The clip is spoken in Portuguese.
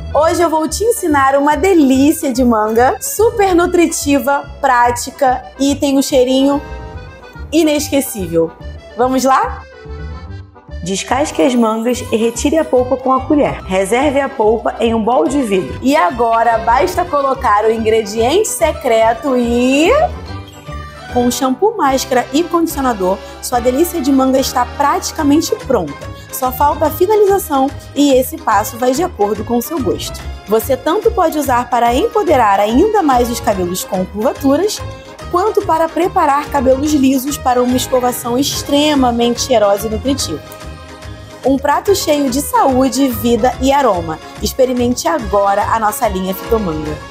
Hoje eu vou te ensinar uma delícia de manga, super nutritiva, prática e tem um cheirinho inesquecível. Vamos lá? Descasque as mangas e retire a polpa com a colher. Reserve a polpa em um bol de vidro. E agora basta colocar o ingrediente secreto e... Com shampoo, máscara e condicionador, sua delícia de manga está praticamente pronta. Só falta a finalização e esse passo vai de acordo com o seu gosto. Você tanto pode usar para empoderar ainda mais os cabelos com curvaturas, quanto para preparar cabelos lisos para uma escovação extremamente cheirosa e nutritiva. Um prato cheio de saúde, vida e aroma. Experimente agora a nossa linha Fitomanga.